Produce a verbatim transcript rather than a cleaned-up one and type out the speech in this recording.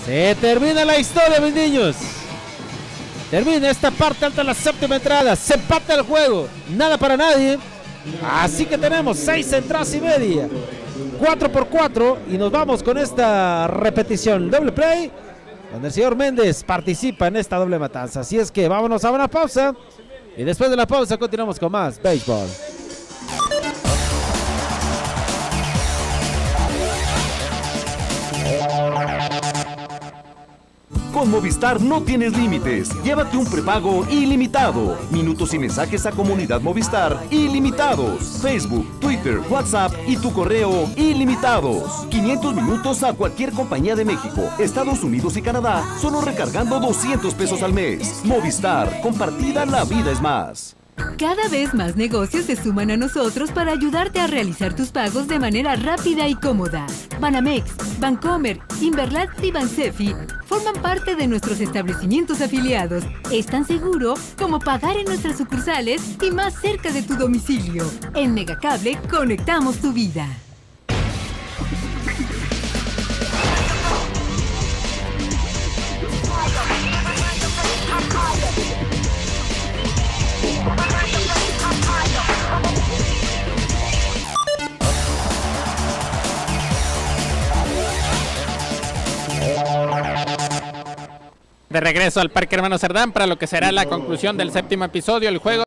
Se termina la historia, mis niños. Termina esta parte alta de la séptima entrada. Se empata el juego. Nada para nadie. Así que tenemos seis entradas y media. cuatro por cuatro. Y nos vamos con esta repetición. Doble play. Donde el señor Méndez participa en esta doble matanza. Así es que vámonos a una pausa. Y después de la pausa continuamos con más béisbol. Con Movistar no tienes límites. Llévate un prepago ilimitado. Minutos y mensajes a Comunidad Movistar ilimitados. Facebook, Twitter, WhatsApp y tu correo ilimitados. quinientos minutos a cualquier compañía de México, Estados Unidos y Canadá, solo recargando doscientos pesos al mes. Movistar, compartida la vida es más. Cada vez más negocios se suman a nosotros para ayudarte a realizar tus pagos de manera rápida y cómoda. Banamex, Bancomer, Inverlat y Bansefi forman parte de nuestros establecimientos afiliados. Es tan seguro como pagar en nuestras sucursales y más cerca de tu domicilio. En Megacable conectamos tu vida. De regreso al Parque Hermano Cerdán para lo que será la conclusión del séptimo episodio. El juego